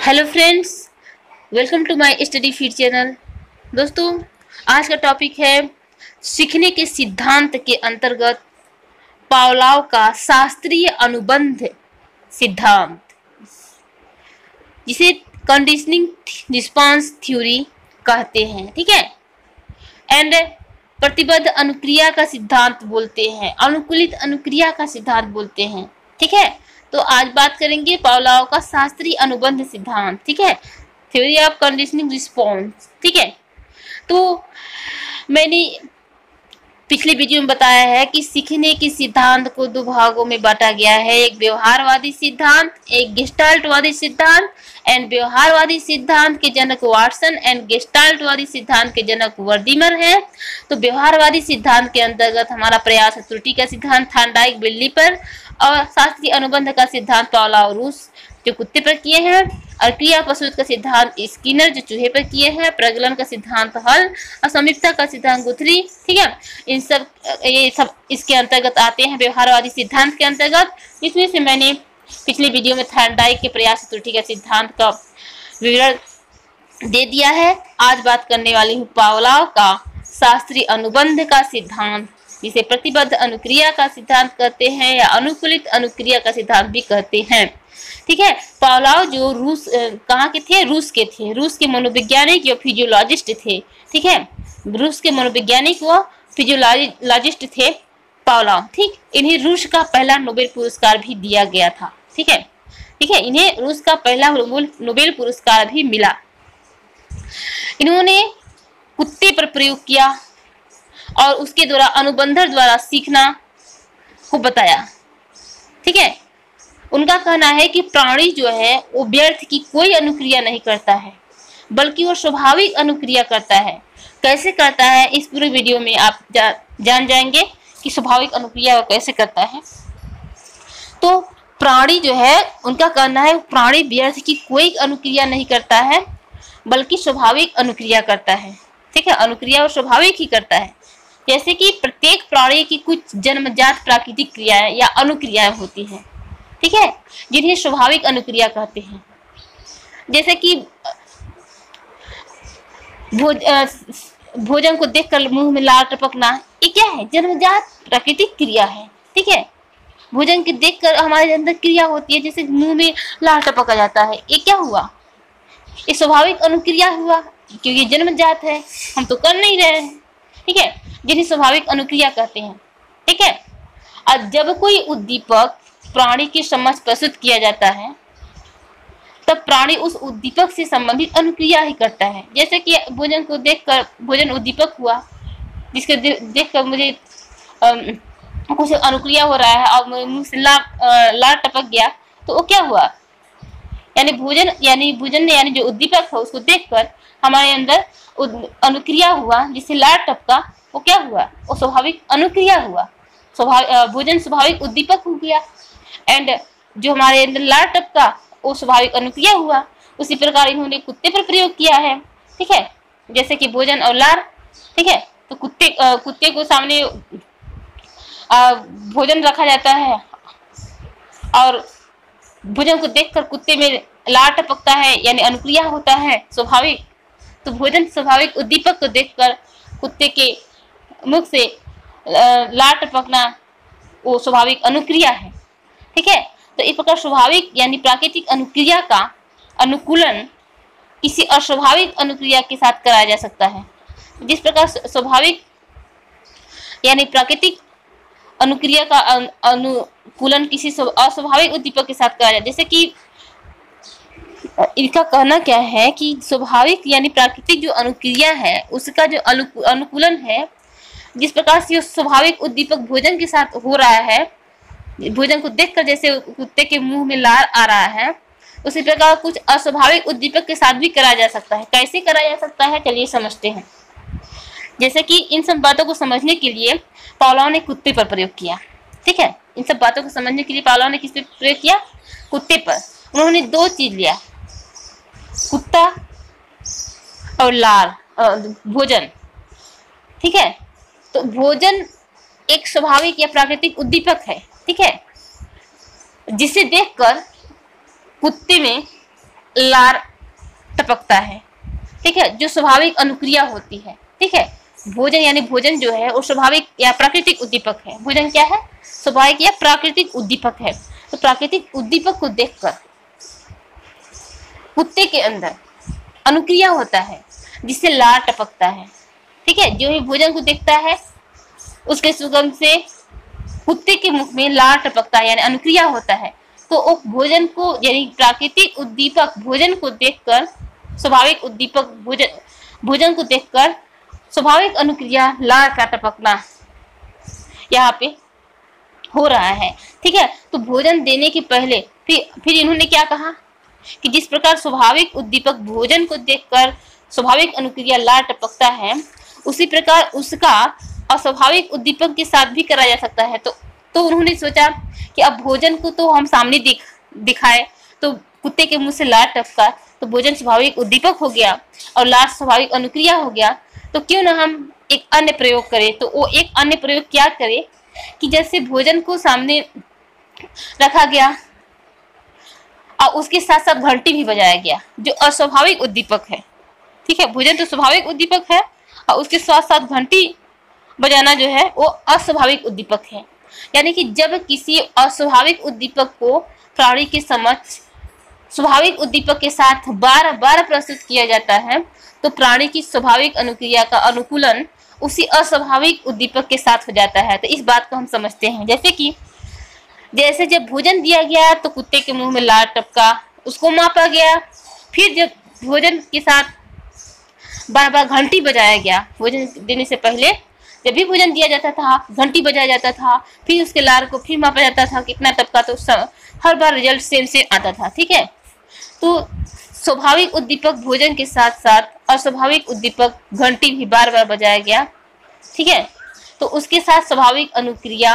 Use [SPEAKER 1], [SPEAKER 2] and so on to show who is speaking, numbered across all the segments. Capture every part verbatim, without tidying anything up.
[SPEAKER 1] Hello friends, welcome to my study feed channel. दोस्तों, आज का टॉपिक है सीखने के सिद्धांत के अंतर्गत पावलोव का शास्त्रीय अनुबंध सिद्धांत, जिसे कंडीशनिंग रिस्पांस थ्योरी कहते हैं। ठीक है, एंड प्रतिबद्ध अनुक्रिया का सिद्धांत बोलते हैं, अनुकूलित अनुक्रिया का सिद्धांत बोलते हैं। ठीक है, तो आज बात करेंगे पावलोव का शास्त्रीय अनुबंध सिद्धांत। ठीक है, थ्योरी ऑफ कंडीशनिंग रिस्पॉन्स। ठीक है, तो मैंने पिछले वीडियो में बताया है कि सीखने के सिद्धांत को दो भागों में बांटा गया है, एक व्यवहारवादी सिद्धांत, एक गेस्टाल्टवादी सिद्धांत। एंड व्यवहारवादी सिद्धांत के जनक वाटसन एंड गेस्टाल्टवादी सिद्धांत के जनक वर्दीमर हैं। तो व्यवहारवादी सिद्धांत के अंतर्गत हमारा प्रयास त्रुटि का सिद्धांत थार्नडाइक बिल्ली पर, और शास्त्रीय अनुबंध का सिद्धांत पावलोव रूस जो कुत्ते पर किए हैं, और क्रिया प्रसूत का सिद्धांत स्किनर जो चूहे पर किए हैं, प्रगलन का सिद्धांत हल, और समीपता का सिद्धांत गुथरी। ठीक है, इन सब ये सब इसके अंतर्गत आते हैं, व्यवहारवादी सिद्धांत के अंतर्गत। इसमें से मैंने पिछले वीडियो में थार्नडाइक के प्रयास त्रुटि का सिद्धांत का विवरण दे दिया है। आज बात करने वाली हूँ पावलोव का शास्त्रीय अनुबंध का सिद्धांत, जिसे प्रतिबद्ध अनुक्रिया का सिद्धांत कहते हैं या अनुकूलित अनुक्रिया का सिद्धांत भी कहते हैं। ठीक है, पावलोव जो रूस कहाँ के थे? रूस के थे। रूस के मनोवैज्ञानिक या फिजियोलॉजिस्ट थे। ठीक है, रूस के मनोवैज्ञानिक व फिजियोलॉजिस्ट थे पावलोव। ठीक, इन्हें रूस का पहला नोबेल पुरस्कार भी दिया गया था। ठीक है, ठीक है, इन्हें रूस का पहला नोबेल पुरस्कार भी मिला। इन्होंने कुत्ते पर प्रयोग किया और उसके द्वारा अनुबंधन द्वारा सीखना को बताया। ठीक है, उनका कहना है कि प्राणी जो है वो व्यर्थ की कोई अनुक्रिया नहीं करता है, बल्कि वो स्वाभाविक अनुक्रिया करता है। कैसे करता है, इस पूरे वीडियो में आप जा, जान जाएंगे कि स्वाभाविक अनुक्रिया वो कैसे करता है। तो प्राणी जो है, उनका कहना है प्राणी व्यर्थ की कोई अनुक्रिया नहीं करता है, बल्कि स्वाभाविक अनुक्रिया करता है। ठीक है, अनुक्रिया वो स्वाभाविक ही करता है। जैसे कि प्रत्येक प्राणी की कुछ जन्मजात प्राकृतिक क्रियाएं या अनुक्रियाएं होती हैं। ठीक है, जिन्हें स्वाभाविक अनुक्रिया कहते हैं। जैसे कि भोज, भोजन को देखकर मुंह में लार टपकना, ये क्या है? जन्मजात प्राकृतिक क्रिया है। ठीक है, भोजन के देखकर हमारे अंदर क्रिया होती है, जैसे मुंह में लार टपका जाता है, ये क्या हुआ? ये स्वाभाविक अनुक्रिया हुआ, क्योंकि जन्मजात है, हम तो कर नहीं रहे हैं। ठीक है, जिन्हें स्वाभाविक अनुक्रिया कहते हैं। ठीक है, और जब कोई उद्दीपक प्राणी की समझ प्रस्तुत किया जाता है, तब प्राणी उस उद्दीपक से संबंधित अनुक्रिया ही करता है। जैसे कि भोजन को देखकर, भोजन उद्दीपक हुआ जिसके देखकर मुझे कुछ अनुक्रिया हो रहा है और मुंह से ला, लार टपक गया, तो वो क्या हुआ? यानी भोजन यानी भोजन यानी जो उद्दीपक है उसको देखकर हमारे अंदर अनुक्रिया हुआ, जिससे लार टपका, वो क्या हुआ? वो स्वाभाविक अनुक्रिया हुआ। स्वाभाविक भोजन स्वाभाविक उद्दीपक हो गया, एंड जो हमारे अंदर लार टपका वो स्वाभाविक अनुक्रिया हुआ। उसी प्रकार इन्होंने कुत्ते पर प्रयोग किया है। ठीक है, जैसे कि भोजन और लार। ठीक है, तो कुत्ते आ, कुत्ते को सामने आ, भोजन रखा जाता है और भोजन को देखकर कुत्ते में लार टपकता है, यानी अनुक्रिया होता है स्वाभाविक। तो भोजन स्वाभाविक उद्दीपक को देखकर कुत्ते के मुख से लार टपकना वो स्वाभाविक अनुक्रिया है। ठीक है, तो इस प्रकार स्वाभाविक यानी प्राकृतिक अनुक्रिया का अनुकूलन किसी अस्वाभाविक अनुक्रिया के साथ कराया जा सकता है। जिस प्रकार स्वाभाविक यानी प्राकृतिक अनुक्रिया का अनुकूलन किसी अस्वाभाविक उद्दीपक के साथ कराया जाए। जैसे कि इनका कहना क्या है कि स्वाभाविक यानी प्राकृतिक जो अनुक्रिया है उसका जो अनुकूलन है, जिस प्रकार से स्वाभाविक उद्दीपक भोजन के साथ हो रहा है, भोजन को देखकर जैसे कुत्ते के मुंह में लार आ रहा है, उसी प्रकार कुछ अस्वाभाविक उद्दीपक के साथ भी कराया जा सकता है। कैसे कराया जा सकता है, चलिए समझते हैं। जैसे कि इन सब बातों को समझने के लिए पावलोव ने कुत्ते पर प्रयोग किया। ठीक है, इन सब बातों को समझने के लिए पावलोव ने किस पे प्रयोग किया? कुत्ते पर। उन्होंने दो चीज लिया, कुत्ता और लार, भोजन। ठीक है, तो भोजन एक स्वाभाविक या प्राकृतिक उद्दीपक है। ठीक है, जिसे देखकर कुत्ते में लार टपकता है, ठीक है, जो स्वाभाविक अनुक्रिया होती है, ठीक है। भोजन यानी भोजन जो है वो स्वाभाविक या प्राकृतिक उद्दीपक है। भोजन क्या है? स्वाभाविक या प्राकृतिक उद्दीपक है। तो प्राकृतिक उद्दीपक को देखकर कुत्ते के अंदर अनुक्रिया होता है जिससे लार टपकता है, ठीक है। जो ही भोजन को देखता है उसके सुगंध से कुत्ते के मुख में लार टपकता है यानी अनुक्रिया होता है। तो वो भोजन को यानी प्राकृतिक उद्दीपक भोजन को देखकर स्वाभाविक उद्दीपक भोजन भोजन को देखकर स्वाभाविक अनुक्रिया लार का टपकना यहाँ पे हो रहा है, ठीक है। तो भोजन देने के पहले फिर फिर इन्होंने क्या कहा कि जिस प्रकार स्वाभाविक उद्दीपक भोजन को देखकर स्वाभाविक अनुक्रिया लार टपकता है, उसी प्रकार उसका अस्वाभाविक उद्दीपक के साथ भी करा जा सकता है। तो तो उन्होंने सोचा कि अब भोजन को तो हम सामने दिख दिखाए तो कुत्ते के मुंह से लार टपका, तो भोजन स्वाभाविक उद्दीपक हो गया और लार स्वाभाविक अनुक्रिया हो गया। तो क्यों ना हम एक अन्य प्रयोग करें। तो वो एक अन्य प्रयोग क्या करे कि जैसे भोजन को सामने रखा गया और उसके साथ साथ घंटी भी बजाया गया जो अस्वाभाविक उद्दीपक है, ठीक है। भोजन तो स्वाभाविक उद्दीपक है और उसके साथ साथ घंटी बजाना जो है वो अस्वाभाविक उद्दीपक है। यानी कि जब किसी अस्वाभाविक उद्दीपक को प्राणी के समक्ष स्वाभाविक उद्दीपक के साथ बार बार प्रस्तुत किया जाता है तो प्राणी की स्वाभाविक अनुक्रिया का अनुकूलन उसी अस्वाभाविक उद्दीपक के साथ हो जाता है। तो इस बात को हम समझते हैं। जैसे कि जैसे जब भोजन दिया गया तो कुत्ते के मुंह में लार टपका, उसको मापा गया। फिर जब भोजन के साथ बार बार घंटी बजाया गया, भोजन देने से पहले जब भी भोजन दिया जाता था घंटी बजाया जाता था, फिर उसके लार को फिर मापा जाता था कितना टपका, तो हर बार रिजल्ट सेम सेम आता था, ठीक है। तो स्वाभाविक उद्दीपक भोजन के साथ साथ अस्वाभाविक उद्दीपक घंटी भी बार बार बजाया गया, ठीक है। तो उसके साथ स्वाभाविक अनुक्रिया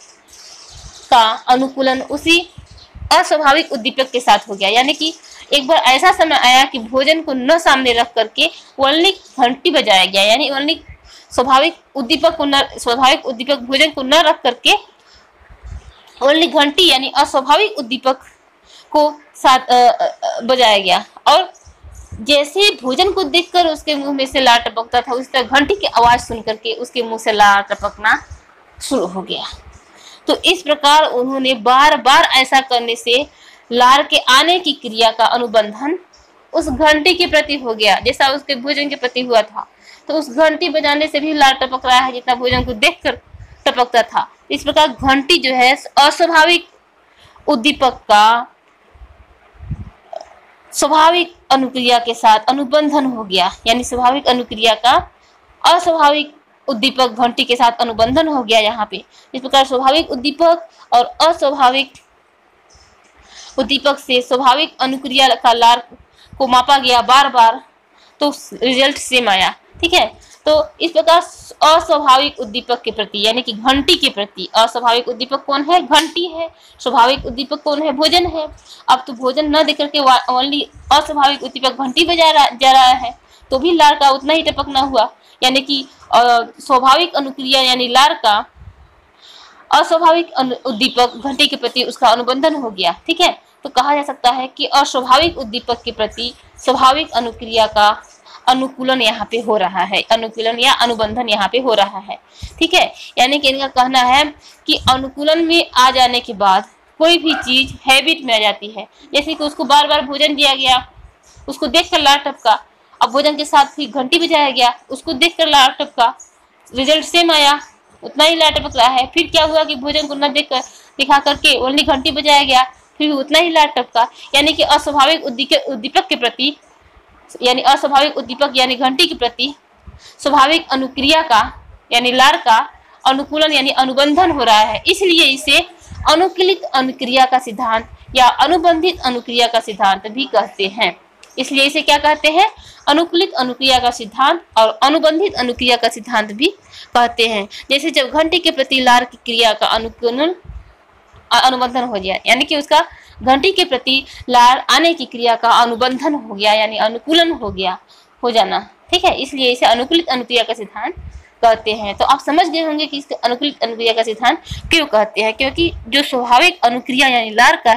[SPEAKER 1] का अनुकूलन उसी अस्वाभाविक उद्दीपक के साथ हो गया। यानी कि एक बार ऐसा समय आया कि भोजन को न सामने रख करके ओनली घंटी बजाया गया, यानी ओनली स्वाभाविक उद्दीपक को न स्वाभाविक उद्दीपक भोजन को न रख करके ओनली घंटी यानी अस्वाभाविक उद्दीपक को साथ बजाया गया। और जैसे भोजन को देखकर उसके मुंह में से लार टपकता था उसी तरह घंटी की आवाज सुन करके उसके मुंह से लार टपकना शुरू हो गया। तो इस प्रकार उन्होंने बार बार ऐसा करने से लार के आने की क्रिया का अनुबंधन उस घंटी के प्रति हो गया जैसा उसके भोजन के प्रति हुआ था। तो उस घंटी बजाने से भी लार टपक रहा है जितना भोजन को देखकर टपकता था। इस प्रकार घंटी जो है अस्वाभाविक उद्दीपक का स्वाभाविक अनुक्रिया के साथ अनुबंधन हो गया, यानी स्वाभाविक अनुक्रिया का अस्वाभाविक उद्दीपक घंटी के साथ अनुबंधन हो गया यहाँ पे। इस प्रकार स्वाभाविक उद्दीपक और अस्वाभाविक उद्दीपक से स्वाभाविक अनुक्रिया का लार को मापा गया बार बार तो रिजल्ट सेम आया, ठीक है। तो इस प्रकार अस्वाभाविक उद्दीपक के प्रति यानी कि घंटी के प्रति, अस्वाभाविक उद्दीपक कौन है? घंटी है। स्वाभाविक उद्दीपक कौन है? भोजन है। अब तो भोजन न देकर के ओनली अस्वाभाविक उद्दीपक घंटी बजा रहा जा रहा है तो भी लार का उतना ही टपकना हुआ, यानी कि स्वाभाविक अनुक्रिया यानी लार का अस्वाभाविक उद्दीपक घंटी के प्रति उसका अनुबंधन हो गया, ठीक है। तो कहा जा सकता है कि अस्वाभाविक उद्दीपक के प्रति स्वाभाविक अनुक्रिया का अनुकूलन यहाँ पे हो रहा है, अनुकूलन या अनुबंधन यहाँ पे हो रहा है, ठीक है। यानी कि इनका कहना है कि अनुकूलन में आ जाने के बाद कोई भी चीज हैबिट में आ जाती है। जैसे कि उसको बार बार भोजन दिया गया, उसको देखकर लार टपका, अब भोजन के साथ फिर घंटी बजाया गया, उसको देखकर लार टपका, रिजल्ट सेम आया, उतना ही लार टपक रहा है। फिर क्या हुआ कि भोजन को न देख कर दिखा करके ओनली घंटी बजाया गया, फिर उतना ही लार टपका। यानी कि अस्वाभाविक उद्दीपक के प्रति यानी अस्वाभाविक उद्दीपक यानी घंटी के प्रति स्वाभाविक अनुक्रिया का यानी लार का अनुकूलन यानी अनुबंधन हो रहा है। इसलिए इसे अनुकूलित अनुक्रिया का सिद्धांत या अनुबंधित अनुक्रिया का सिद्धांत भी कहते हैं। इसलिए इसे क्या कहते हैं? अनुकूलित अनुक्रिया का सिद्धांत और अनुबंधित अनुक्रिया का सिद्धांत भी कहते हैं। जैसे जब घंटी के प्रति लार की क्रिया का अनुकूलन अनुबंधन हो गया, यानी कि उसका घंटी के प्रति लार आने की क्रिया का अनुबंधन हो गया यानी अनुकूलन हो गया हो जाना, ठीक है। इसलिए इसे अनुकूलित अनुक्रिया का सिद्धांत कहते हैं। तो आप समझ गए होंगे कि इसके अनुकूलित अनुक्रिया का सिद्धांत क्यों कहते हैं, क्योंकि जो स्वाभाविक अनुक्रिया यानी लार का है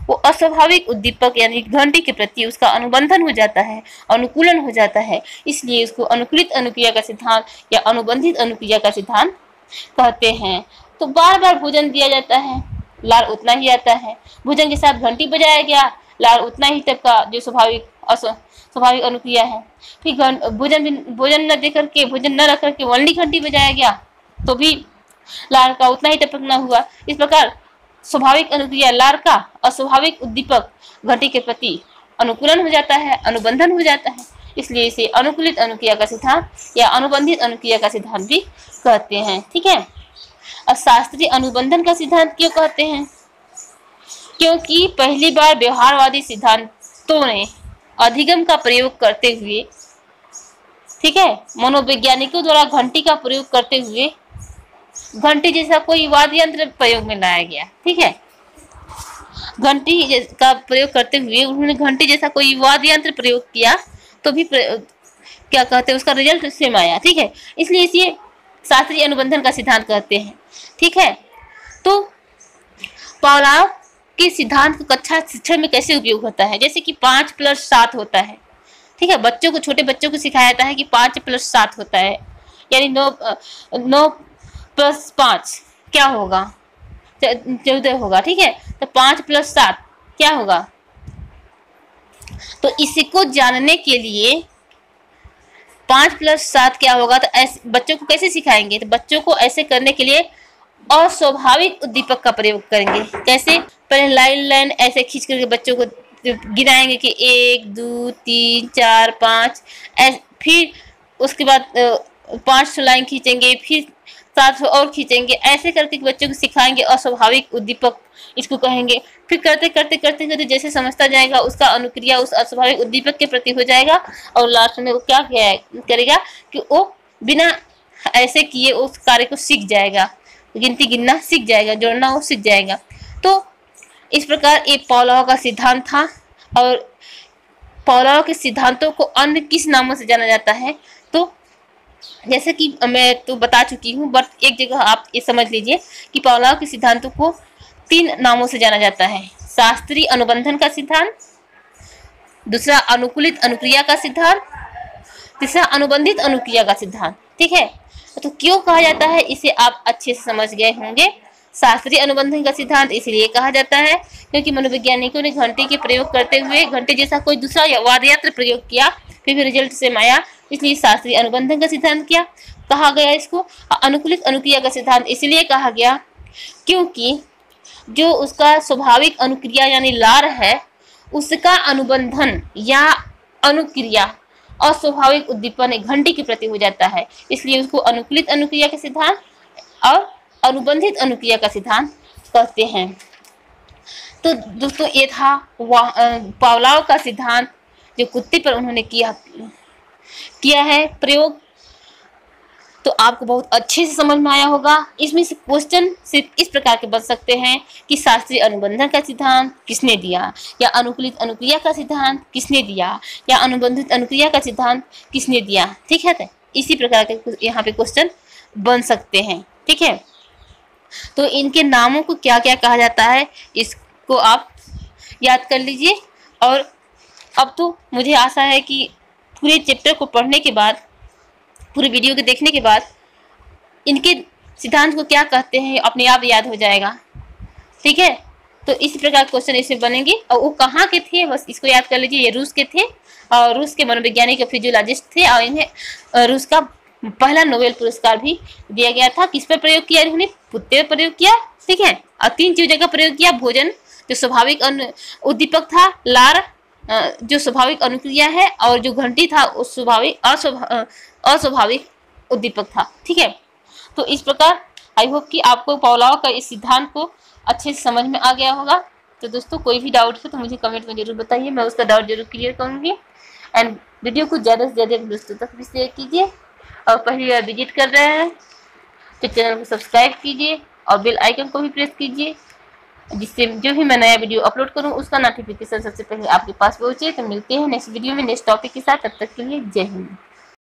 [SPEAKER 1] वो अस्वाभाविक उद्दीपक यानी घंटी के प्रति उसका अनुबंधन हो जाता है, अनुकूलन हो जाता है, इसलिए उसको अनुकूलित अनुक्रिया का सिद्धांत या अनुबंधित अनुक्रिया का सिद्धांत कहते हैं। तो बार बार भोजन दिया जाता है, लार उतना ही आता है, भोजन के साथ घंटी बजाया गया, लार उतना ही टपका, जो स्वाभाविक स्वाभाविक अनुक्रिया है। फिर भोजन भोजन न देकर के भोजन न रख करके वनली घंटी बजाया गया तो भी लार का उतना ही टपकना हुआ। इस प्रकार स्वाभाविक अनुक्रिया लार का अस्वाभाविक उद्दीपक घंटी के प्रति अनुकूलन हो जाता है, अनुबंधन हो जाता है, इसलिए इसे अनुकूलित अनुक्रिया का सिद्धांत या अनुबंधित अनुक्रिया का सिद्धांत भी कहते हैं। ठीक है। अब शास्त्रीय अनुबंधन का सिद्धांत क्यों कहते हैं? क्योंकि पहली बार व्यवहारवादी सिद्धांतों ने अधिगम का प्रयोग करते हुए, ठीक है, मनोवैज्ञानिकों द्वारा घंटी का प्रयोग करते हुए घंटी जैसा कोई वाद्य यंत्र प्रयोग में लाया गया। ठीक है, घंटी का प्रयोग करते हुए उन्होंने घंटी जैसा कोई वाद्य यंत्र प्रयोग किया तो भी क्या कहते हैं उसका रिजल्ट सेम आया। ठीक है, इसलिए इसे शास्त्रीय अनुबंधन का सिद्धांत कहते हैं। ठीक है, तो पावलोव के सिद्धांत को कक्षा शिक्षा में कैसे उपयोग होता है? जैसे कि पाँच प्लस सात होता है। ठीक है, बच्चों को छोटे बच्चों को सिखाया जाता है कि पाँच प्लस सात होता है, यानी नौ नौ प्लस पाँच क्या होगा? चौदह होगा। ठीक है, तो पाँच प्लस सात क्या होगा? तो इसको जानने के लिए पाँच प्लस सात क्या होगा, तो ऐसे बच्चों को कैसे सिखाएंगे? तो बच्चों को ऐसे करने के लिए अस्वाभाविक उद्दीपक का प्रयोग करेंगे। कैसे? पहले लाइन लाइन ऐसे खींच करके बच्चों को गिनाएंगे कि एक दो तीन चार पाँच, फिर उसके बाद पाँच सौ लाइन खींचेंगे, फिर सात सौ और खींचेंगे, ऐसे करके बच्चों को सिखाएंगे। अस्वाभाविक उद्दीपक इसको कहेंगे। फिर करते करते करते करते जैसे समझता जाएगा उसका अनुक्रिया उस अस्वाभाविक उद्दीपक के प्रति हो जाएगा और लास्ट में वो क्या करेगा कि वो बिना ऐसे किए उस कार्य को सीख जाएगा, गिनती गिनना सीख जाएगा, जोड़ना वो सीख जाएगा। तो इस प्रकार ये पावलोव का सिद्धांत था। और पावलोव के सिद्धांतों को अन्य किस नामों से जाना जाता है? तो जैसे कि मैं तो बता चुकी हूँ, बट एक जगह आप ये समझ लीजिए कि पावलोव के सिद्धांतों को तीन नामों से जाना जाता है। शास्त्रीय अनुबंधन का सिद्धांत, दूसरा अनुकूलित अनुक्रिया का सिद्धांत, तीसरा अनुबंधित अनुक्रिया का सिद्धांत। ठीक है, तो क्यों कहा जाता है इसे आप अच्छे से समझ गए होंगे। शास्त्रीय अनुबंधन का सिद्धांत इसलिए कहा जाता है क्योंकि मनोवैज्ञानिकों ने घंटी के प्रयोग करते हुए घंटे जैसा कोई दूसरा वाद्य यंत्र प्रयोग किया, फिर भी रिजल्ट सेम आया, इसलिए शास्त्रीय अनुबंधन का सिद्धांत क्या कहा गया इसको। अनुकूलित अनुक्रिया का सिद्धांत इसलिए कहा गया क्योंकि जो उसका स्वाभाविक अनुक्रिया यानी लार है उसका अनुबंधन या अनुक्रिया अस्वाभाविक उद्दीपन घंटी के प्रति हो जाता है, इसलिए उसको अनुकूलित अनुक्रिया के सिद्धांत और अनुबंधित अनुक्रिया का सिद्धांत कहते हैं। तो दोस्तों ये था पावलोव का सिद्धांत जो कुत्ते पर उन्होंने किया किया है प्रयोग। तो आपको बहुत अच्छे से समझ में आया होगा। इसमें से क्वेश्चन सिर्फ इस प्रकार के बन सकते हैं कि शास्त्रीय अनुबंधन का सिद्धांत किसने दिया, या अनुकूलित अनुक्रिया का सिद्धांत किसने दिया, या अनुबंधित अनुक्रिया का सिद्धांत किसने दिया। ठीक है, तो इसी प्रकार के यहाँ पे क्वेश्चन बन सकते हैं। ठीक है, तो इनके नामों को क्या क्या कहा जाता है इसको आप याद कर लीजिए। और अब तो मुझे आशा है कि पूरे चैप्टर को पढ़ने के बाद, पूरे वीडियो को देखने के बाद इनके सिद्धांत को क्या कहते हैं अपने आप याद हो जाएगा। ठीक है, तो इसी प्रकार क्वेश्चन इसमें बनेंगे। और वो कहाँ के थे बस इसको याद कर लीजिए। ये रूस के थे और रूस के मनोवैज्ञानिक फिजियोलॉजिस्ट थे, और इन्हें रूस का पहला नोबेल पुरस्कार भी दिया गया था। किस पर प्रयोग किया इन्होंने? कुत्ते पर प्रयोग किया। ठीक है, और तीन चीजों का प्रयोग किया। भोजन जो स्वाभाविक उद्दीपक था, लार जो स्वाभाविक अनुक्रिया है, और जो घंटी था उस स्वाभाविक अस्वाभाविक उद्दीपक था। ठीक है, तो इस प्रकार आई होप कि आपको पावलोव का इस सिद्धांत को अच्छे से समझ में आ गया होगा। तो दोस्तों कोई भी डाउट हो तो मुझे कमेंट में जरूर बताइए, मैं उसका डाउट जरूर क्लियर करूँगी। एंड वीडियो को ज़्यादा से ज़्यादा दोस्तों तक भी शेयर कीजिए, और पहली बार विजिट कर रहे हैं तो चैनल को सब्सक्राइब कीजिए और बेल आइकन को भी प्रेस कीजिए, जिससे जो भी मैं नया वीडियो अपलोड करूं उसका नोटिफिकेशन सबसे पहले आपके पास पहुंचे। तो मिलते हैं नेक्स्ट वीडियो में नेक्स्ट टॉपिक के साथ, तब तक के लिए जय हिंद।